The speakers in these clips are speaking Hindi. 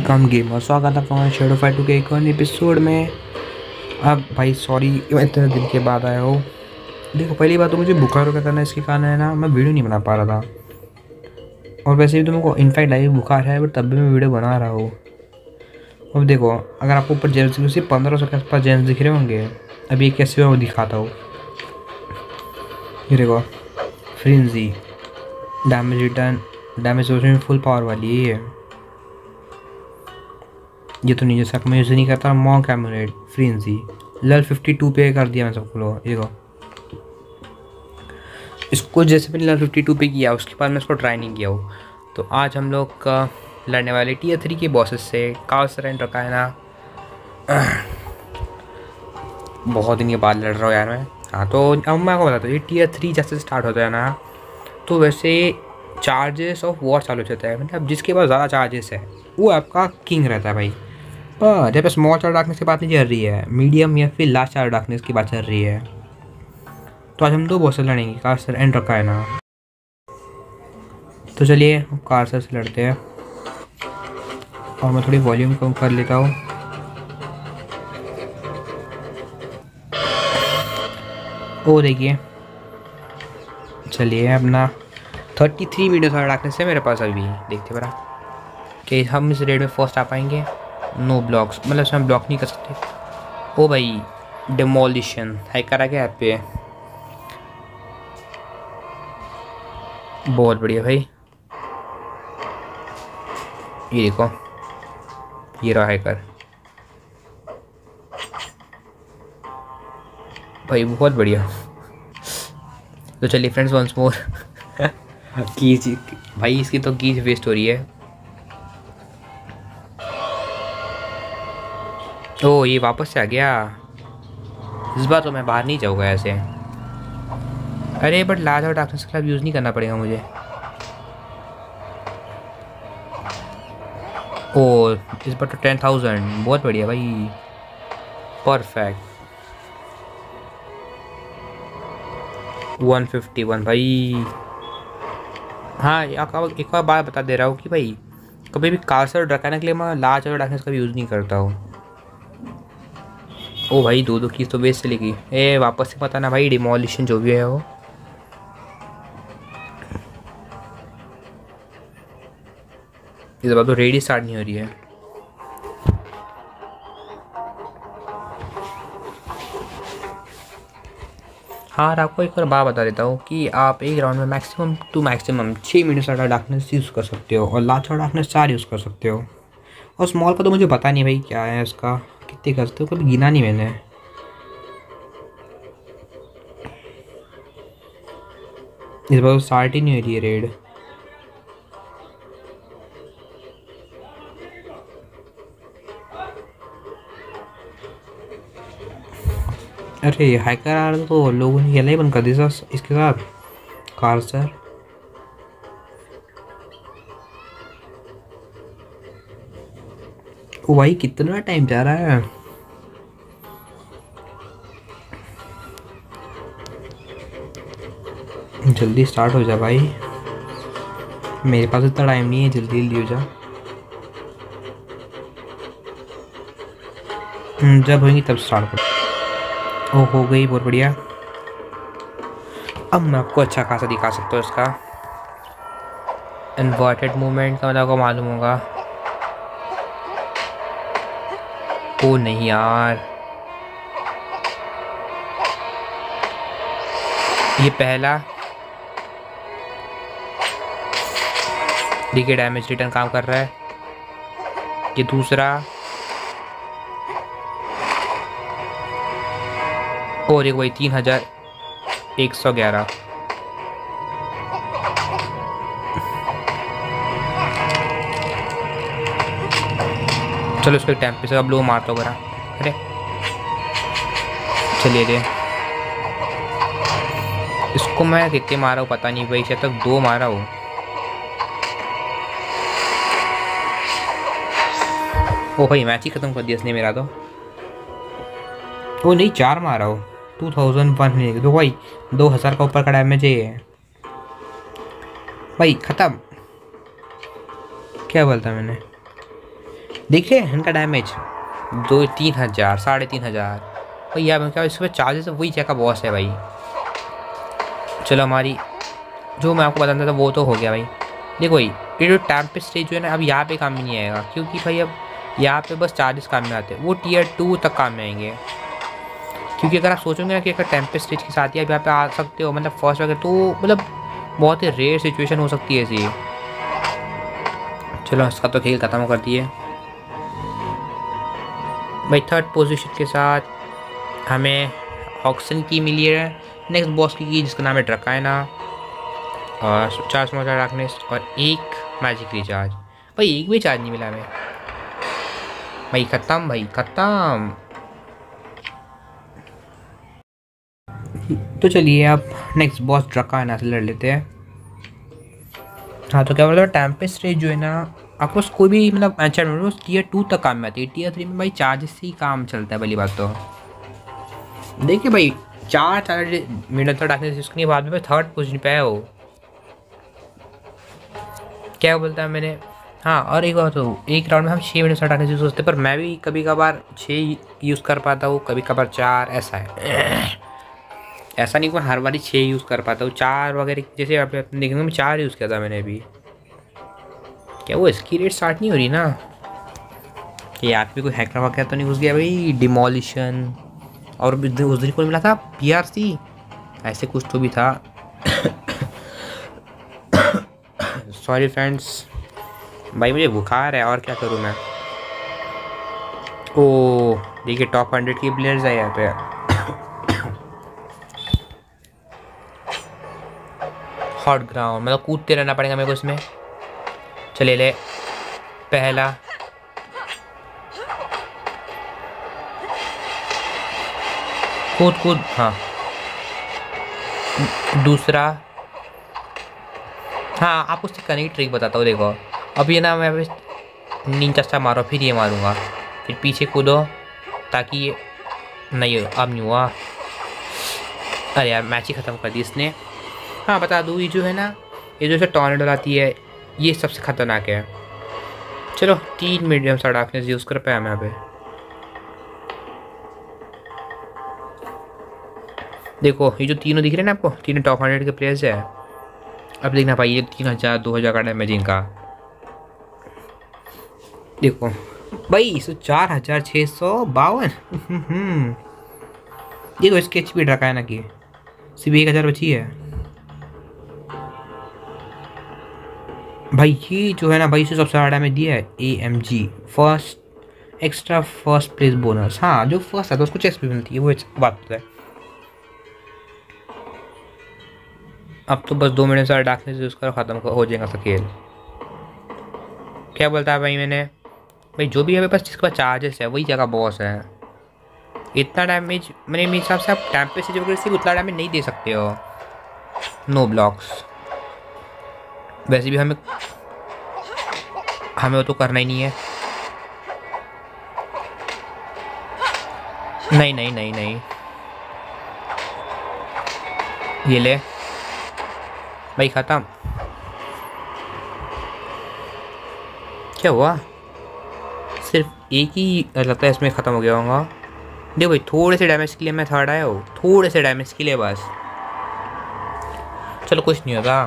वेलकम गेमर, स्वागत है आपका शेडो फाइट 2 के एक और एपिसोड में। अब भाई सॉरी मैं इतने दिन के बाद आया हूँ। देखो पहली बात तो मुझे बुखार का करना, इसके कारण है ना मैं वीडियो नहीं बना पा रहा था। और वैसे भी तो मेरे को इनफैक्ट लाइव बुखार है, बट तब भी मैं वीडियो बना रहा हूँ। अब देखो, अगर आपको ऊपर जेम्स दिखे, 1500 के आसपास जेम्स दिख रहे होंगे। अभी कैसे वो दिखाता हूँ। ये देखो, फ्रिंजी damage return, damage full power वाली है ये तो नहीं, जैसा मैं यूज़ नहीं करता। मॉन्क एमुलेट फ्रींजी लेवल 52 पे कर दिया मैं सबको लोग। देखो इसको जैसे मैंने लेवल 52 पे किया, उसके बाद मैं इसको ट्राई नहीं किया हूँ। तो आज हम लोग का लड़ने वाले Tier 3 के बॉसेस से काउसर एंड रकायना। बहुत दिन के बाद लड़ रहा हूँ यार मैं। हाँ तो अब मैं आपको बताता हूँ, ये Tier 3 जैसे स्टार्ट होता है ना, तो वैसे चार्जेस ऑफ वॉर चालू हो जाता है। मतलब जिसके पास ज़्यादा चार्जेस है वो आपका किंग रहता है भाई। पर जब स्मॉल चार्ज डार्कनेस की बात नहीं चल रही है, मीडियम या फिर लास्ट चार्ज डार्कनेस की बात चल रही है। तो आज हम दो बॉसेस लड़ेंगे, काउसर एंड रकायना। तो चलिए काउसर से लड़ते हैं। और मैं थोड़ी वॉल्यूम कम कर लेता हूँ। ओ देखिए, चलिए अपना 33 मीडियम चार्ज डार्कनेस है मेरे पास अभी। देखते बरा कि हम इस रेड में फर्स्ट आ पाएंगे। नो ब्लॉक्स, मतलब हम ब्लॉक नहीं कर सकते। ओ भाई डिमोलिशन हैकर आ गया ऐप पे। बहुत बढ़िया भाई। ये देखो, ये रहा हैकर भाई, बहुत बढ़िया। तो चलिए फ्रेंड्स, वंस मोर कीज भाई, इसकी तो कीज वेस्ट हो रही है। ओ ये वापस से आ गया। इस बार तो मैं बाहर नहीं जाऊँगा ऐसे। अरे बट लार्ज और डार्कनेस के खिलाफ यूज़ नहीं करना पड़ेगा मुझे। ओ इस बार तो 10,000, बहुत बढ़िया भाई, परफेक्ट। 151 भाई। हाँ एक और बात बता दे रहा हूँ कि भाई कभी भी काउसर और रकायना के लिए मैं लार्ज और डार्कनेस का भी यूज़ नहीं करता हूँ। ओ भाई दो कीज तो वेस्ट चली गई। ए वापस से पता ना भाई, डिमोलिशन जो भी है वो। इस बार तो रेडी स्टार्ट नहीं हो रही है। हाँ और आपको एक और बात बता देता हूँ कि आप एक राउंड में मैक्सिमम टू मैक्सिमम 6 मिनट का डार्कनेस यूज़ कर सकते हो, और लार्ज और डार्कनेस 4 यूज़ कर सकते हो। और स्मॉल का तो मुझे पता नहीं भाई क्या है इसका, कितने कर सकते हो, कभी गिना नहीं मैंने। इस बार तो स्टार्ट ही नहीं हो रही है रेड। अरे हैकर आ रहा तो लोगों ने खेला ही बंद कर दिया इसके साथ काउसर। ओ भाई कितना टाइम जा रहा है। जल्दी स्टार्ट हो जा भाई, मेरे पास इतना टाइम नहीं है, जल्दी जल्दी हो जा। जब होगी तब स्टार्ट कर। ओ हो गई, बहुत बढ़िया। अब मैं आपको अच्छा खासा दिखा सकता हूँ इसका इन्वर्टेड मूवमेंट का, मतलब आपको मालूम होगा। ओ नहीं यार, ये पहला देखिए डैमेज रिटर्न काम कर रहा है। ये दूसरा, और एक वही 3111। चलो इसको टेम्पे से अब लो मारता हूँ। अरे चलिए दे इसको, मैं कितने मारा हूँ पता नहीं भाई, शायद तक 2 मारा हूँ। ओ भाई मैच ही ख़त्म कर दिया इसने मेरा तो। ओ नहीं 4 मारा हो। 2001 तो भाई 2000 का ऊपर का डैमेज है भाई। ख़त्म, क्या बोलता मैंने। देख रहे हैं इनका डैमेज 2-3 हज़ार 3,500 भाई। यार क्या इसमें चार्जेस वही क्या का बॉस है भाई। चलो हमारी जो मैं आपको बताता था वो तो हो गया भाई। देखो भाई ये जो टेम्पेस्ट स्टेज जो है ना अब यहाँ पे काम में नहीं आएगा, क्योंकि भाई अब यहाँ पे बस चार्जेस काम में आते हैं, वो Tier 2 तक काम में आएंगे। क्योंकि अगर आप सोचोगे ना कि अगर टेम्पेस्ट स्टेज के साथ ही आप यहाँ पे आ सकते हो मतलब फर्स्ट वगैरह, तो मतलब बहुत ही रेयर सिचुएशन हो सकती है ऐसी। चलो इसका तो खेल ख़त्म कर दिए भाई। थर्ड पोजीशन के साथ हमें ऑक्सन की मिली है, नेक्स्ट बॉस की जिसका नाम है ड्रकाइना, और 4 स्मॉलर डार्कनेस और 1 मैजिक रिचार्ज। भाई एक भी चार्ज नहीं मिला हमें भाई। ख़त्म भाई ख़त्म। तो चलिए अब नेक्स्ट बॉस ड्रकाइना से लड़ लेते हैं। हाँ तो क्या बोलते हैं टेम्पेस्ट स्टेज जो है ना आपके पास कोई भी मतलब एंचेंटमेंट Tier 2 तक काम में आती है। Tier 3 में भाई चार्जेस से ही काम चलता है पहली बात तो। देखिए भाई 4 मिनट तक डाकनेस उसके बाद में भाई थर्ड पोजीशन पे है वो। क्या बोलता है मैंने, हाँ और एक बात तो एक राउंड में हम 6 मिनट तक डाकनेस यूज़ करते हैं, पर मैं भी कभी कभार 6 यूज़ कर पाता हूँ, कभी कभार 4, ऐसा है। ऐसा नहीं कि मैं हर बारी 6 यूज़ कर पाता हूँ, 4 वगैरह जैसे आप देखेंगे मैं 4 यूज़ किया था मैंने अभी। क्या वो इसकी रेट स्टार्ट नहीं हो रही ना, कि आप भी कोई हैकर वगैरह तो नहीं घुस गया भाई। डिमोलिशन और उस दिन को मिला था PRC, ऐसे कुछ तो भी था। सॉरी फ्रेंड्स भाई मुझे बुखार है और क्या करूँ मैं। ओ देखिए टॉप 100 की प्लेयर्स है यहाँ पे। हॉट ग्राउंड मतलब कूदते रहना पड़ेगा मेरे को इसमें। चले ले पहला, कूद कूद, हाँ दूसरा, हाँ आपको उससे कनेक्ट ट्रिक बताता हूँ। देखो अब ये ना मैं नीचा मारो फिर ये मारूंगा, फिर पीछे कूदो ताकि ये नहीं अब नहीं हुआ। अरे यार मैच ही ख़त्म कर दी इसने। हाँ बता दूँ ये जो है ना ये जो टॉर्नेडो आती है ये सबसे ख़तरनाक है। चलो 3 मीडियम सा डार्कनेस यूज़ कर पाया मैं यहाँ पे। देखो ये जो तीनों दिख रहे हैं ना आपको, तीनों टॉप 100 के प्लेयर्स है। अब देखना भाई ये 3,000 2,000 का डैमेज इनका। देखो भाई इस 4,652। देखो इसकी HP ड्रकाइना ना की सिर्फ 1,000 बची है भाई। ये जो है ना भाई इसे सबसे ज़्यादा डैमेज दिया है AMG first extra first place bonus. हाँ जो फर्स्ट है तो उसको चेस्ट भी मिलती है, वो बात है। अब तो बस 2 मिनट से डार्कनेस यूज़ कर ख़त्म हो जाएगा सब खेल। क्या बोलता है भाई मैंने, भाई जो भी है मेरे पास जिसके पास चार्जेस है वही जगह बॉस है। इतना डैमेज मैंने मेरे हिसाब से आप टेम्पेस्ट से सिर्फ उतना डैमेज नहीं दे सकते हो, नो ब्लॉक्स। वैसे भी हमें वो तो करना ही नहीं है। नहीं नहीं नहीं नहीं ये ले भाई ख़त्म। क्या हुआ, सिर्फ एक ही लगता है इसमें ख़त्म हो गया होगा। देखो भाई थोड़े से डैमेज के लिए मैं थर्ड आया हूँ, थोड़े से डैमेज के लिए बस। चलो कुछ नहीं होगा।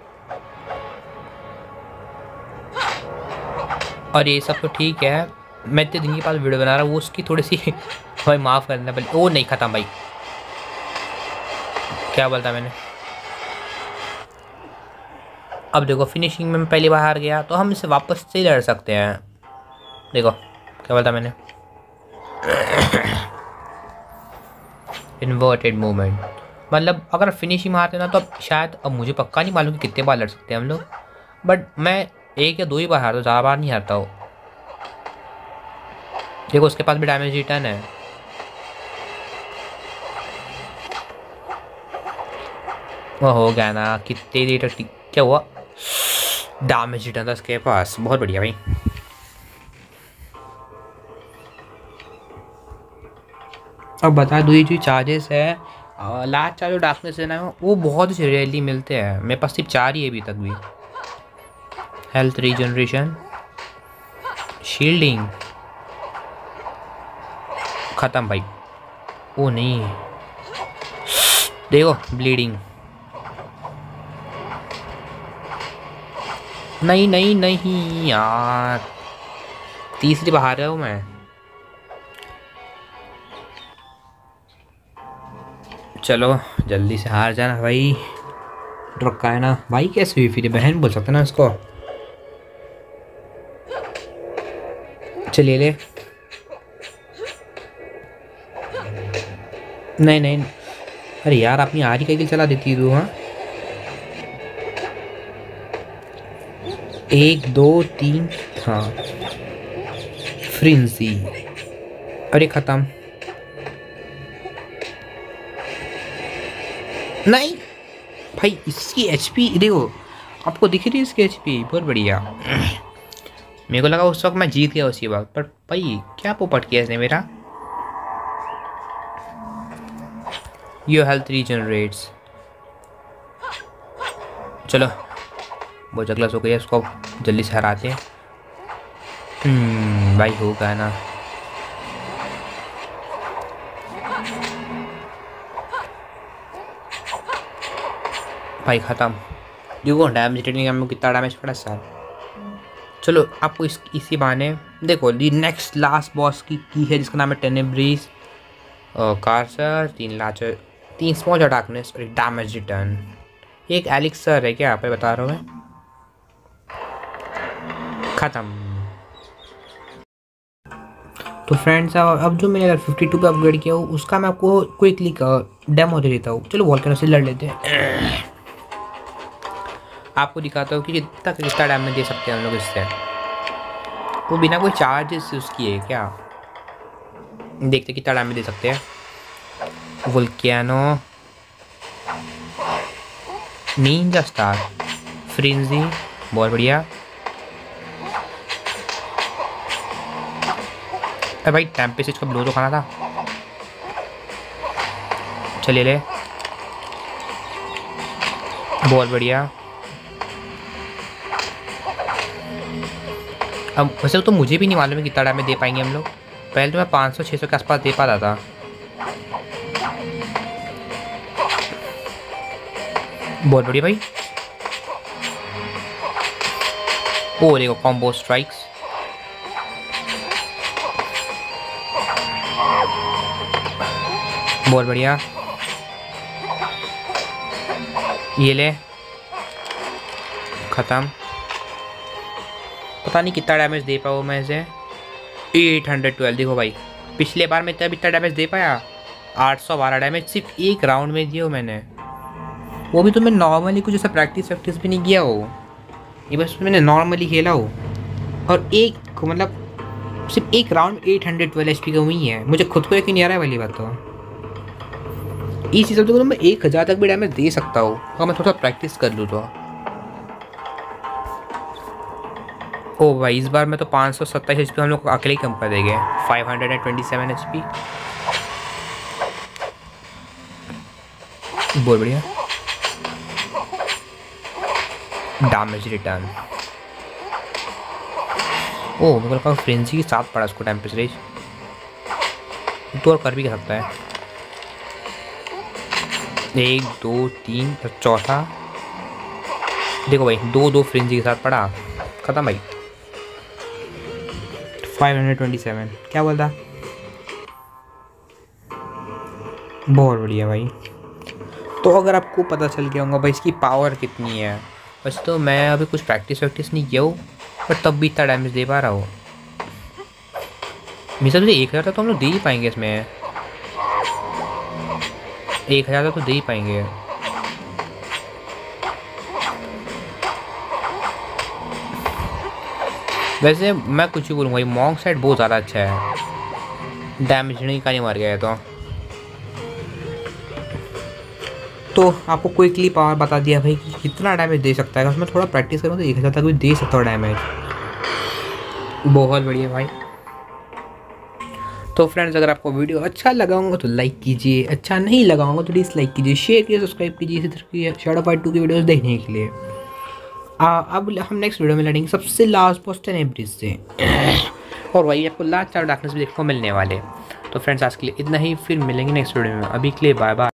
और ये सब तो ठीक है, मैं इतने दिन के पास वीडियो बना रहा हूँ वो उसकी थोड़ी सी भाई माफ़ करना पहले। वो नहीं ख़त्म भाई, क्या बोलता मैंने। अब देखो फिनिशिंग में मैं पहली बार हार गया तो हम इसे वापस से लड़ सकते हैं। देखो क्या बोलता मैंने, इन्वर्टेड मूवमेंट। मतलब अगर फिनिशिंग में हारते ना तो अब शायद, अब मुझे पक्का नहीं मालूम कि कितने बार लड़ सकते हैं हम लोग, बट मैं 1 या 2 ही बार हारता हूँ, ज़्यादा बार नहीं हारता हूँ। देखो उसके पास भी डैमेज रिटर्न है। वो हो गया ना, कितने देर तक क्या हुआ, डैमेज रिटर्न था उसके पास, बहुत बढ़िया भाई। अब बता दो ये जो चार्जेस है लास्ट चार्ज जो डार्कनेस है ना वो बहुत ही रेयरली मिलते हैं, मेरे पास सिर्फ 4 ही है अभी तक भी। हेल्थ रीजनरेशन, शील्डिंग खत्म भाई। ओ नहीं, देखो ब्लीडिंग। नहीं नहीं नहीं यार, तीसरी बाहर गया हूँ मैं। चलो जल्दी से हार जाना भाई, रखा है ना भाई। कैसे हुई फिर, बहन बोल सकते ना इसको। चलिए ले, नहीं नहीं, अरे यार अपनी आरी का किल चला देती तू। हाँ 1 2 3, हाँ फ्रिंजी, अरे खत्म। नहीं भाई, इसकी एचपी देखो, आपको दिख रही है इसकी एचपी, बहुत बढ़िया। मेरे को लगा उस वक्त मैं जीत गया उसी वक्त, पर भाई क्या पोपट किया इसने मेरा। Your health regenerates. चलो बहुत जगलस हो गई है, उसको जल्दी से हराते हैं। भाई होगा ना। भाई ख़त्म। देखो डैमेज रेटिंग में कितना डैमेज पड़ा सर। चलो आपको इसी बहाने देखो दी नेक्स्ट लास्ट बॉस की है जिसका नाम है टेनेब्रिस कार्सर। 3 लाचर, 3 स्मॉल डार्कनेस और 1 डैमेज रिटर्न। एक एलिक्सर है क्या, आप बता रहा हूँ मैं। ख़त्म। तो फ्रेंड्स अब जो मैंने 52 पे अपग्रेड किया हो उसका मैं आपको क्विकली डेमो दे देता हूँ। चलो वॉल्केनो से लड़ लेते हैं। आपको दिखाता हूँ कि कितना डैमेज दे सकते हैं हम लोग इससे, वो बिना कोई चार्जेस उसकी है क्या। देखते कितना डैमेज दे सकते हैं। वोल्केनो, निंजा स्टार, फ्रिंजी, बहुत बढ़िया। अरे भाई टेम्पेस्ट इसका ब्लो तो खाना था। चलिए ले, बहुत बढ़िया। अब वैसे तो मुझे भी नहीं मालूम है कितना डैमेज दे पाएंगे हम लोग। पहले तो मैं 500-600 के आसपास दे पाता था। बहुत बढ़िया भाई। ओ देखो कॉम्बो स्ट्राइक्स, बहुत बढ़िया। ये ले, ख़त्म। पता नहीं कितना डैमेज दे पाऊँ मैं इसे। 812। देखो भाई पिछले बार मैं तब इतना डैमेज दे पाया, 812 डैमेज सिर्फ एक राउंड में दिया मैंने। वो भी तो मैं नॉर्मली कुछ ऐसा प्रैक्टिस भी नहीं किया हो, ये बस मैंने नॉर्मली खेला हो। और एक मतलब सिर्फ एक राउंड 812 HP का हुई है। मुझे खुद को यकीन नहीं आ रहा है वाली बात। तो इस हिसाब से मैं 1000 तक भी डैमेज दे सकता हूँ अगर मैं थोड़ा प्रैक्टिस कर लूँ तो। ओ भाई इस बार मैं तो 527 HP हम लोग को अकेले ही कम कर देंगे। 527 HP, बहुत बढ़िया। डैमेज रिटर्न, ओ मेरे को फ्रेंजी के साथ पड़ा उसको टेम्पेस्ट रेज, तो और कर भी सकता है। 1 2 3 चौथा देखो भाई 2 फ्रेंजी के साथ पड़ा, खत्म भाई। 527 क्या बोलता, बहुत बढ़िया भाई। तो अगर आपको पता चल गया होगा भाई इसकी पावर कितनी है। वैसे तो मैं अभी कुछ प्रैक्टिस नहीं किया हूँ, पर तब भी इतना डैमेज दे पा रहा हूँ। मिसा तुझे 1000 तक तो हम लोग दे ही पाएंगे इसमें, 1000 तक तो दे ही पाएंगे। वैसे मैं कुछ ही बोलूँगा भाई, मॉन्क साइड बहुत ज़्यादा अच्छा है। डैमेज नहीं का नहीं मार गया है तो आपको क्विकली पावर बता दिया भाई कि कितना डैमेज दे सकता है। उसमें थोड़ा प्रैक्टिस करूँ तो 1000 तक भी दे सकता हूँ डैमेज, बहुत बढ़िया भाई। तो फ्रेंड्स अगर आपको वीडियो अच्छा लगा होगा तो लाइक कीजिए, अच्छा नहीं लगा होगा तो डिसलाइक कीजिए, शेयर कीजिए, सब्सक्राइब कीजिए इसी तरह की शैडो फाइट 2 की वीडियोस देखने के लिए। अब हम नेक्स्ट वीडियो में लड़ेंगे सबसे लास्ट बॉस टेनेब्रिस से। और वही आपको लास्ट 4 डार्कनेस भी देखने को मिलने वाले। तो फ्रेंड्स आज के लिए इतना ही, फिर मिलेंगे नेक्स्ट वीडियो में। अभी के लिए बाय बाय।